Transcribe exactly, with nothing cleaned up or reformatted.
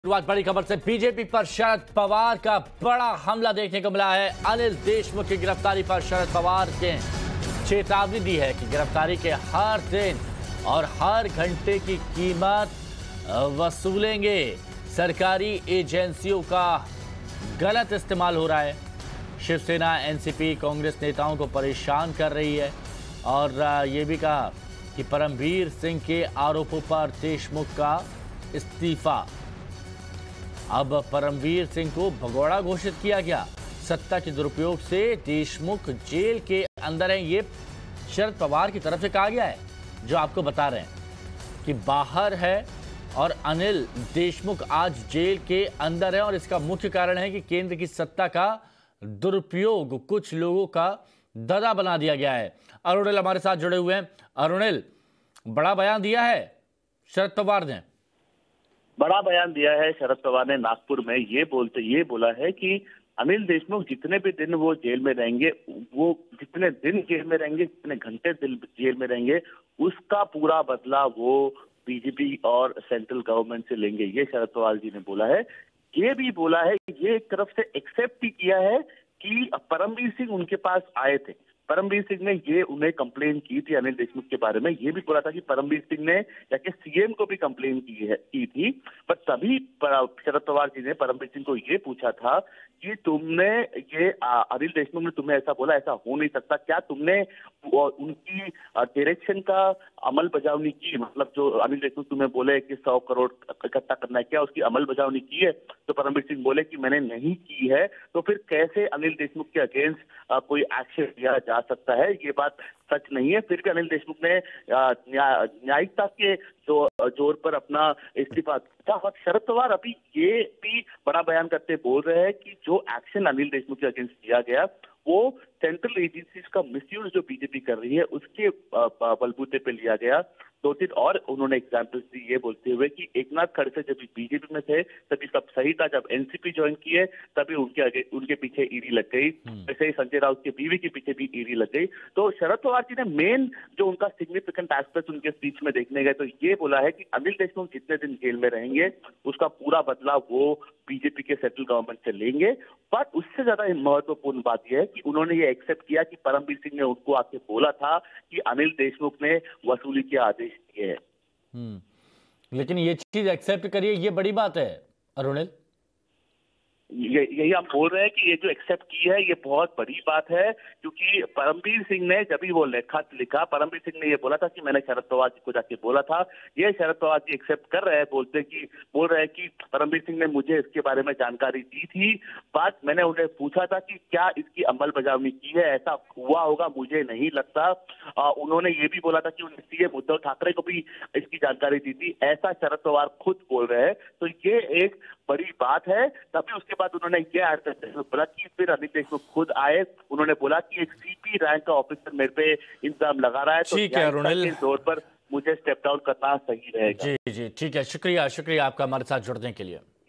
शुरुआत बड़ी खबर से। बीजेपी पर शरद पवार का बड़ा हमला देखने को मिला है। अनिल देशमुख की गिरफ्तारी पर शरद पवार ने चेतावनी दी है कि गिरफ्तारी के हर दिन और हर घंटे की कीमत वसूलेंगे। सरकारी एजेंसियों का गलत इस्तेमाल हो रहा है। शिवसेना, एनसीपी, कांग्रेस नेताओं को परेशान कर रही है और ये भी कहा कि परमवीर सिंह के आरोपों पर देशमुख का इस्तीफा। अब परमवीर सिंह को भगोड़ा घोषित किया गया। सत्ता के दुरुपयोग से देशमुख जेल के अंदर हैं, ये शरद पवार की तरफ से कहा गया है, जो आपको बता रहे हैं कि बाहर है और अनिल देशमुख आज जेल के अंदर है। और इसका मुख्य कारण है कि केंद्र की सत्ता का दुरुपयोग कुछ लोगों का दगा बना दिया गया है। अरुणिल हमारे साथ जुड़े हुए हैं। अरुणिल, बड़ा बयान दिया है शरद पवार ने। बड़ा बयान दिया है शरद पवार ने नागपुर में। ये बोलते ये बोला है कि अनिल देशमुख जितने भी दिन वो जेल में रहेंगे, वो जितने दिन जेल में रहेंगे, जितने घंटे जेल में रहेंगे, उसका पूरा बदला वो बीजेपी और सेंट्रल गवर्नमेंट से लेंगे। ये शरद पवार जी ने बोला है। ये भी बोला है, ये एक तरफ से एक्सेप्ट भी किया है कि परमवीर सिंह उनके पास आए थे। परमवीर सिंह ने ये उन्हें कंप्लेन की थी अनिल देशमुख के बारे में। ये भी बोला था कि परमवीर सिंह ने जाके सीएम को भी कंप्लेन की है की थी। पर तभी शरद पवार जी ने परमवीर सिंह को ये पूछा था कि तुमने ये अनिल देशमुख ने तुम्हें ऐसा बोला, ऐसा हो नहीं सकता, क्या तुमने उनकी डायरेक्शन का अमल बजावनी की? मतलब जो अनिल देशमुख तुम्हें बोले कि सौ करोड़ इकट्ठा करना है, क्या उसकी अमल बजावनी की है? तो परमवीर सिंह बोले कि मैंने नहीं की है। तो फिर कैसे अनिल देशमुख के अगेंस्ट कोई एक्शन लिया जा सकता है? ये बात सच नहीं है। फिर भी अनिल देशमुख ने न्यायिकता के जो जोर पर अपना इस्तीफा दिया। और शरद पवार अभी ये भी बड़ा बयान करते बोल रहे हैं कि जो एक्शन अनिल देशमुख के अगेंस्ट किया गया वो सेंट्रल एजेंसीज का मिसयूज जो बीजेपी कर रही है उसके बलबूते पे लिया गया। दो तीन और उन्होंने एग्जाम्पल्स दी, ये बोलते हुए कि एकनाथ खड़से जब बीजेपी में थे तभी सब सही था, जब एनसीपी ज्वाइन किए तभी उनके आगे उनके पीछे ईडी लग गई। वैसे ही संजय राउत के बीवी के पीछे भी ईडी लग गई। तो शरद पवार जी ने मेन जो उनका सिग्निफिकेंट एस्पेक्ट उनके स्पीच में देखने गए तो ये बोला है कि अनिल देशमुख जितने दिन जेल में रहेंगे उसका पूरा बदला वो बीजेपी के सेंट्रल गवर्नमेंट से लेंगे। पर उससे ज्यादा महत्वपूर्ण बात यह है कि उन्होंने ये एक्सेप्ट किया कि परमवीर सिंह ने उनको आके बोला था कि अनिल देशमुख ने वसूली के आदेश दिए हैं। हम्म लेकिन ये चीज एक्सेप्ट करिए, ये बड़ी बात है अरुणिल। ये यही आप बोल रहे हैं कि ये जो एक्सेप्ट की है ये बहुत बड़ी बात है, क्योंकि परमवीर सिंह ने जब भी वो लेखा लिखा, परमवीर सिंह ने ये बोला था कि मैंने शरद पवार जी को जाके बोला था। ये शरद पवार जी एक्सेप्ट कर रहे हैं, बोलते कि बोल रहे हैं कि परमवीर सिंह ने मुझे इसके बारे में जानकारी दी थी। बात मैंने उन्हें पूछा था कि क्या इसकी अमल बजावनी की है, ऐसा हुआ होगा मुझे नहीं लगता। आ, उन्होंने ये भी बोला था कि उन्हें सीएम उद्धव ठाकरे को भी इसकी जानकारी दी थी, ऐसा शरद पवार खुद बोल रहे हैं। तो ये एक बड़ी बात है। तभी उसके बाद उन्होंने ये ऐड करते हुए बोला कि फिर अनिल देशमुख खुद आए। उन्होंने बोला कि एक सीपी रैंक का ऑफिसर मेरे पे इंतजाम लगा रहा है, तो ठीक है अरुणिल, के तौर पर मुझे स्टेप डाउन करना सही रहेगा। जी जी ठीक है, शुक्रिया शुक्रिया आपका हमारे साथ जुड़ने के लिए।